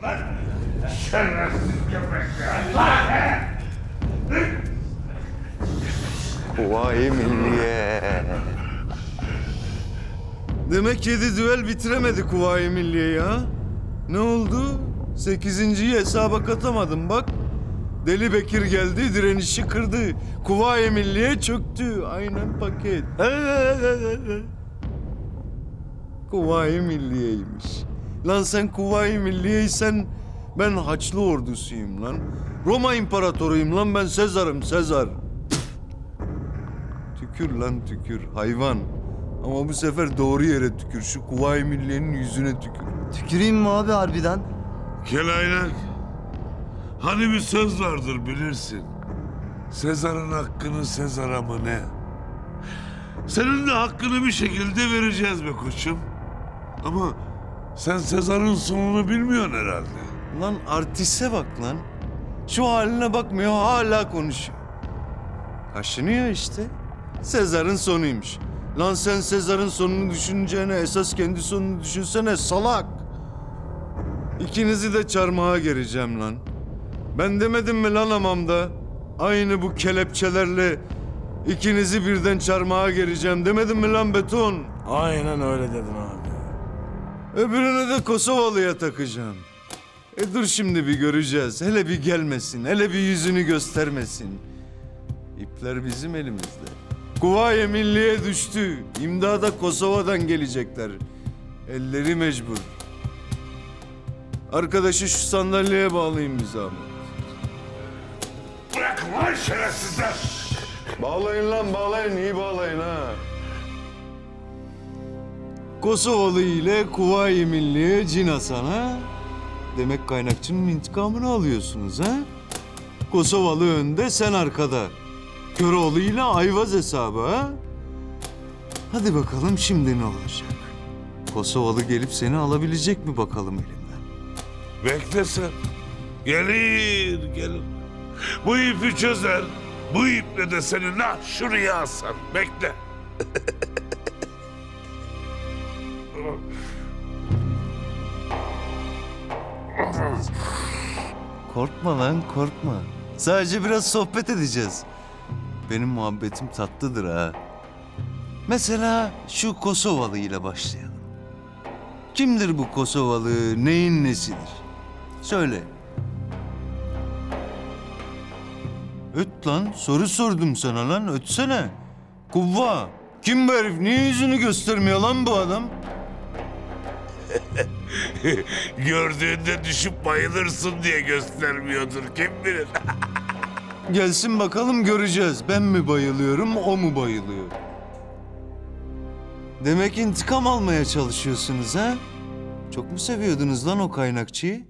Şerefsiz köpekler! Kuvayi Milliye. Demek 7 düel bitiremedi Kuvayi Milliye ya. Ne oldu? 8.'yi hesaba katamadım bak. Deli Bekir geldi, direnişi kırdı. Kuvayi Milliye çöktü. Aynen paket. Kuvayi Milliye'ymiş. Lan sen Kuvayi Milliye'ysen ben Haçlı ordusuyum lan. Roma imparatoruyum lan, ben Sezar'ım, Sezar. Tükür lan tükür, hayvan. Ama bu sefer doğru yere tükür. Şu Kuvayi Milliye'nin yüzüne tükür. Tüküreyim mi abi harbiden? Kelaynak, hani bir söz vardır bilirsin. Sezar'ın hakkını Sezar'a mı ne? Senin de hakkını bir şekilde vereceğiz be koçum. Ama sen Sezar'ın sonunu bilmiyorsun herhalde. Lan artiste bak lan. Şu haline bakmıyor, hala konuşuyor. Kaşınıyor işte. Sezar'ın sonuymuş. Lan sen Sezar'ın sonunu düşüneceğine esas kendi sonunu düşünsene salak. İkinizi de çarmıha gereceğim lan. Ben demedim mi lan hamamda? Aynı bu kelepçelerle ikinizi birden çarmıha gereceğim demedim mi lan beton? Aynen öyle dedin abi. Öbürünü de Kosovalı'ya takacağım. Dur şimdi bir göreceğiz. Hele bir gelmesin, hele bir yüzünü göstermesin. İpler bizim elimizde. Kuvayi Milliye düştü. İmdada Kosova'dan gelecekler. Elleri mecbur. Arkadaşı şu sandalyeye bağlayın bir zahmet. Bırakın lan şerefsizler! Bağlayın lan, bağlayın. İyi bağlayın ha. Kosovalı ile Kuvayi Milliye Cin Hasan ha? Demek kaynakçının intikamını alıyorsunuz ha? Kosovalı önde, sen arkada. Köroğlu ile Ayvaz hesabı ha? Hadi bakalım şimdi ne olacak? Kosovalı gelip seni alabilecek mi bakalım elimden? Bekle sen. Gelir. Bu ipi çözer. Bu iple de seni şuraya asar. Bekle. Korkma lan, korkma. Sadece biraz sohbet edeceğiz. Benim muhabbetim tatlıdır ha. Mesela şu Kosovalı ile başlayalım. Kimdir bu Kosovalı, neyin nesidir? Söyle. Öt lan, soru sordum sana lan, ötsene. Kuvva, kim bu herif, niye yüzünü göstermiyor lan bu adam? Gördüğünde düşüp bayılırsın diye göstermiyordur. Kim bilir? Gelsin bakalım göreceğiz. Ben mi bayılıyorum, o mu bayılıyor? Demek intikam almaya çalışıyorsunuz ha? Çok mu seviyordunuz lan o kaynakçıyı?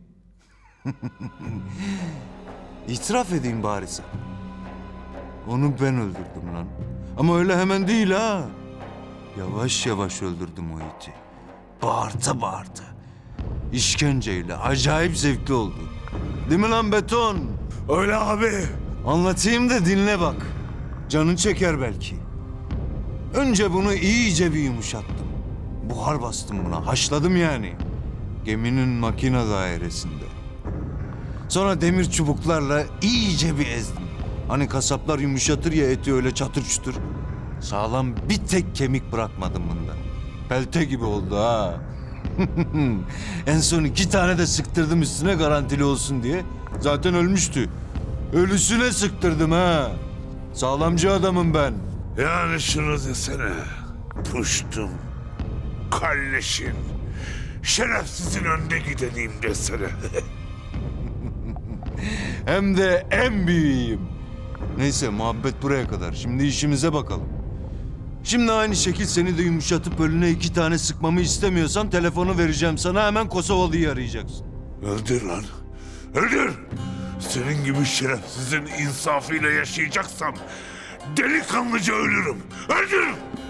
İtiraf edeyim bari sen. Onu ben öldürdüm lan. Ama öyle hemen değil ha. Yavaş yavaş öldürdüm o iti. Bağırta. İşkenceyle acayip zevkli oldu. Değil mi lan beton? Öyle abi. Anlatayım da dinle bak. Canın çeker belki. Önce bunu iyice bir yumuşattım. Buhar bastım buna, haşladım yani. Geminin makine dairesinde. Sonra demir çubuklarla iyice bir ezdim. Hani kasaplar yumuşatır ya eti öyle çatır çutur. Sağlam bir tek kemik bırakmadım bunda. Pelte gibi oldu ha. En son 2 tane de sıktırdım üstüne garantili olsun diye. Zaten ölmüştü. Ölüsüne sıktırdım ha. Sağlamcı adamım ben. Yani şunu desene. Puştum. Kalleşin. Şerefsizin önde gideneyim desene. Hem de en büyüğüyüm. Neyse muhabbet buraya kadar. Şimdi işimize bakalım. Şimdi aynı şekil seni de yumuşatıp önüne 2 tane sıkmamı istemiyorsan telefonu vereceğim sana, hemen Kosovalı'yı arayacaksın. Öldür lan. Öldür. Senin gibi şerefsizin insafıyla yaşayacaksam delikanlıca ölürüm. Öldür.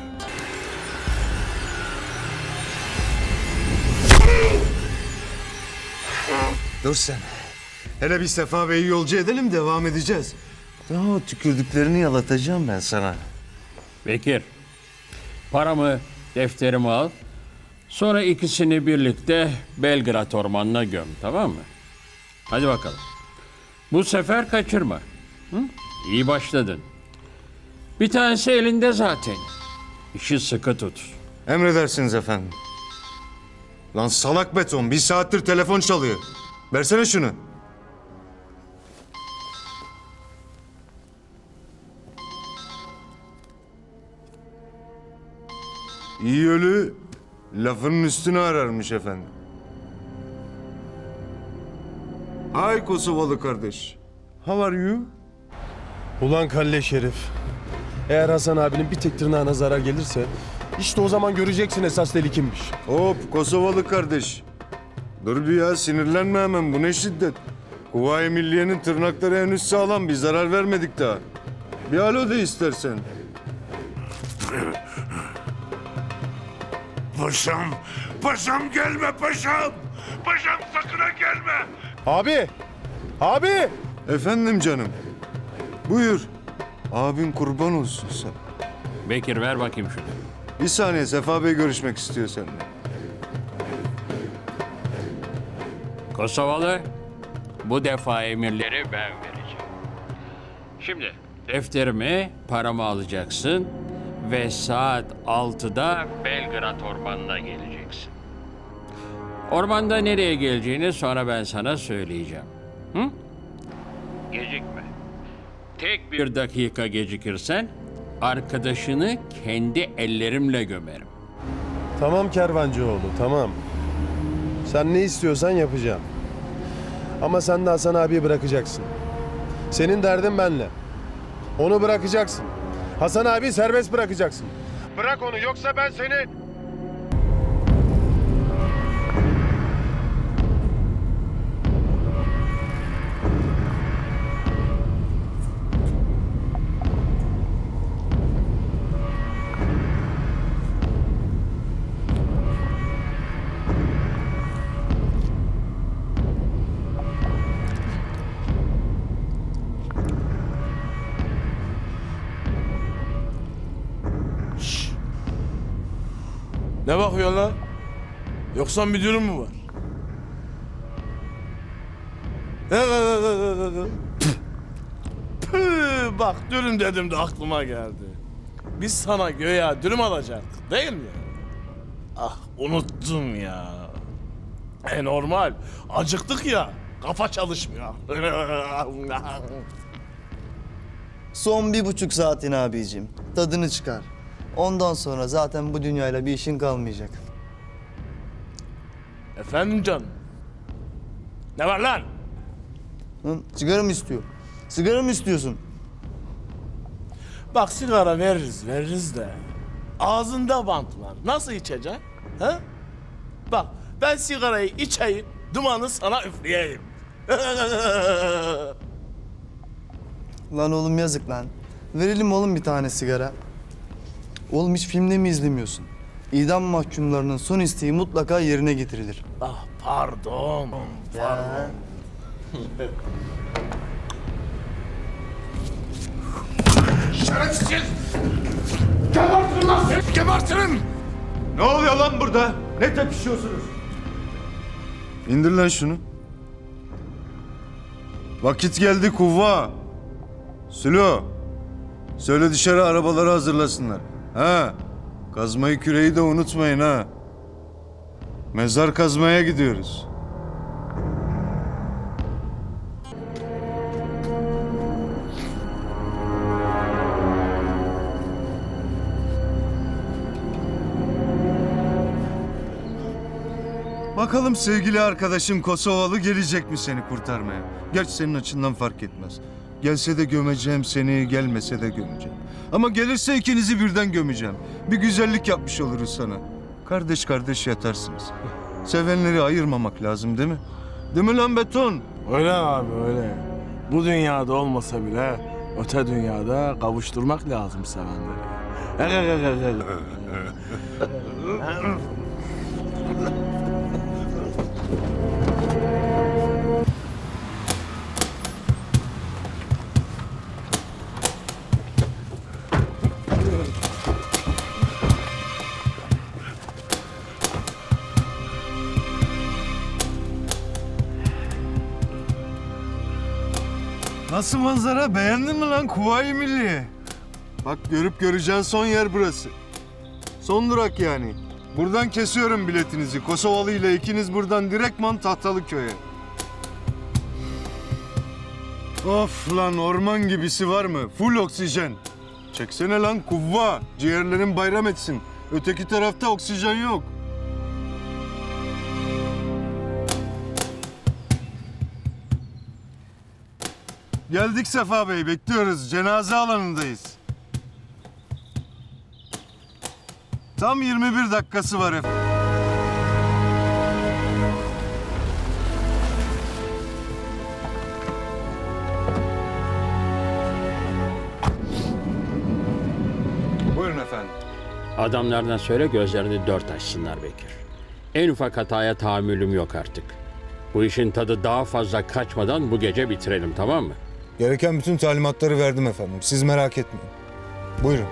Dur sen. Hele bir Sefa Bey'i yolcu edelim, devam edeceğiz. Daha o tükürdüklerini yalatacağım ben sana. Bekir, paramı, defterimi al. Sonra ikisini birlikte Belgrad Ormanı'na göm, tamam mı? Hadi bakalım. Bu sefer kaçırma. Hı? İyi başladın. Bir tanesi elinde zaten. İşi sıkı tut. Emredersiniz efendim. Lan salak beton, bir saattir telefon çalıyor. Versene şunu. İyi ölü lafının üstüne ararmış efendim. Hi Kosovalı kardeş. How are you? Ulan kalleş herif. Eğer Hasan abinin bir tek tırnağına zarar gelirse işte o zaman göreceksin esas deli kimmiş. Hop Kosovalı kardeş. Dur bir ya, sinirlenme hemen, bu ne şiddet. Kuvayi Milliye'nin tırnakları henüz sağlam, bir zarar vermedik daha. Bir alo de istersen. Paşam, paşam gelme paşam. Paşam sakın ha gelme. Abi! Abi! Efendim canım. Buyur. Abin kurban olsun sen. Bekir ver bakayım şunu. Bir saniye, Sefa Bey görüşmek istiyor seninle. Kosovalı, bu defa emirleri ben vereceğim. Şimdi defterimi, paramı alacaksın ve saat 6'da Belgrad Ormanı'na geleceksin. Ormanda nereye geleceğini sonra ben sana söyleyeceğim. Hı? Gecikme. Tek bir dakika gecikirsen arkadaşını kendi ellerimle gömerim. Tamam Kervancıoğlu, tamam. Sen ne istiyorsan yapacağım. Ama sen de Hasan abiyi bırakacaksın. Senin derdin benle. Onu bırakacaksın. Hasan abi serbest bırakacaksın. Bırak onu, yoksa ben seni... Ne bakıyorsun lan? Yoksa müdürün mü var? Püh, bak dürüm dedim de aklıma geldi. Biz sana göğe dürüm alacaktık değil mi? Ah unuttum ya. Normal. Acıktık ya. Kafa çalışmıyor. Son 1,5 saatin abicim. Tadını çıkar. Ondan sonra zaten bu dünyayla bir işin kalmayacak. Efendim canım. Ne var lan? Hı? Sigara mı istiyor? Sigara mı istiyorsun? Bak sigara veririz de. Ağzında bant var. Nasıl içeceksin? Ha? Bak ben sigarayı içeyim, dumanı sana üfleyeyim. Lan oğlum yazık lan. Verelim oğlum bir tane sigara. Oğlum hiç filmde mi izlemiyorsun? İdam mahkumlarının son isteği mutlaka yerine getirilir. Ah pardon. Pardon. Şerefsiz! Gebertin lan seni! Gebertin! Ne oluyor lan burada? Ne tepişiyorsunuz? İndir lan şunu. Vakit geldi kuvva. Sülo. Söyle dışarı arabaları hazırlasınlar. Ha. Kazmayı küreği de unutmayın ha. Mezar kazmaya gidiyoruz. Bakalım sevgili arkadaşın Kosovalı gelecek mi seni kurtarmaya? Gerçi senin açından fark etmez. Gelse de gömeceğim seni, gelmese de gömeceğim. Ama gelirse ikinizi birden gömeceğim. Bir güzellik yapmış oluruz sana. Kardeş kardeş yatarsınız. Sevenleri ayırmamak lazım değil mi? Değil mi lan beton? Öyle abi öyle. Bu dünyada olmasa bile öte dünyada kavuşturmak lazım sevenleri. Nasıl manzara? Beğendin mi lan Kuvayi Milliye? Bak görüp göreceğin son yer burası. Son durak yani. Buradan kesiyorum biletinizi. Kosovalı ile ikiniz buradan direktman Tahtalıköy'e. Of lan orman gibisi var mı? Full oksijen. Çeksene lan kuvva. Ciğerlerin bayram etsin. Öteki tarafta oksijen yok. Geldik Sefa Bey, bekliyoruz. Cenaze alanındayız. Tam 21 dakikası var efendim. Buyurun efendim. Adamlardan söyle gözlerini dört açsınlar Bekir. En ufak hataya tahammülüm yok artık. Bu işin tadı daha fazla kaçmadan bu gece bitirelim, tamam mı? Gereken bütün talimatları verdim efendim. Siz merak etmeyin. Buyurun.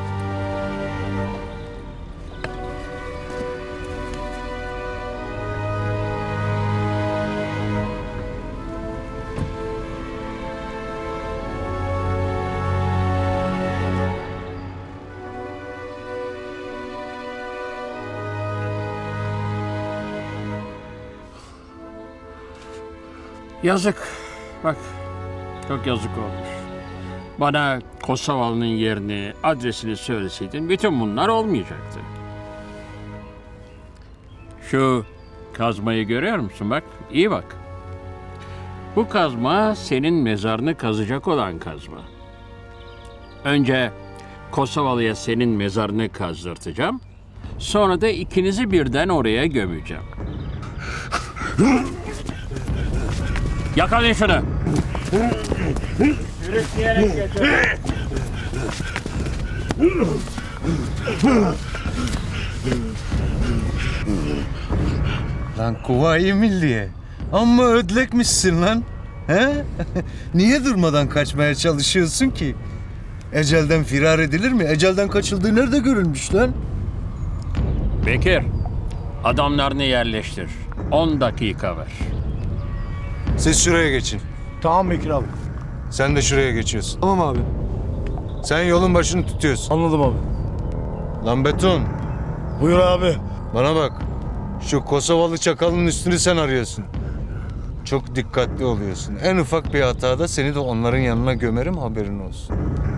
Yazık. Bak, çok yazık olmuş. Bana Kosovalı'nın yerini, adresini söyleseydin bütün bunlar olmayacaktı. Şu kazmayı görüyor musun bak? İyi bak. Bu kazma senin mezarını kazacak olan kazma. Önce Kosovalı'ya senin mezarını kazdırtacağım. Sonra da ikinizi birden oraya gömeceğim. Yakalayın şunu. Sürükleyerek geçelim. Lan Kuvayi Milliye. Amma ödlekmişsin lan. He? Niye durmadan kaçmaya çalışıyorsun ki? Ecelden firar edilir mi? Ecelden kaçıldığı nerede görülmüş lan? Bekir, adamlarını yerleştir. 10 dakika ver. Siz şuraya geçin. Tamam Bekir abi. Sen de şuraya geçiyorsun. Tamam abi. Sen yolun başını tutuyorsun. Anladım abi. Lan beton. Buyur abi. Bana bak. Şu Kosovalı çakalın üstünü sen arıyorsun. Çok dikkatli oluyorsun. En ufak bir hatada seni de onların yanına gömerim, haberin olsun.